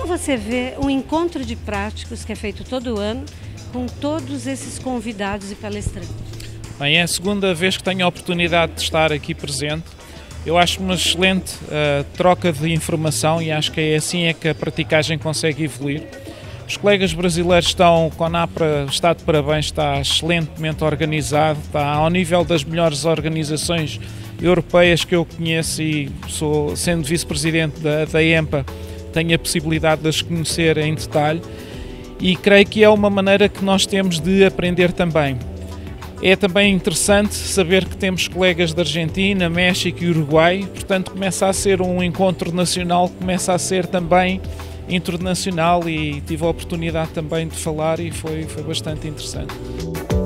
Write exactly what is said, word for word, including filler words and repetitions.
Como você vê o encontro de práticos que é feito todo ano com todos esses convidados e palestrantes? Bem, é a segunda vez que tenho a oportunidade de estar aqui presente. Eu acho uma excelente uh, troca de informação e acho que é assim é que a praticagem consegue evoluir. Os colegas brasileiros estão, com a NAPRA está de parabéns, está excelentemente organizado, está ao nível das melhores organizações europeias que eu conheço e sou, sendo vice-presidente da, da EMPA, tenho a possibilidade de as conhecer em detalhe e creio que é uma maneira que nós temos de aprender também. É também interessante saber que temos colegas da Argentina, México e Uruguai, portanto começa a ser um encontro nacional, começa a ser também internacional e tive a oportunidade também de falar e foi, foi bastante interessante.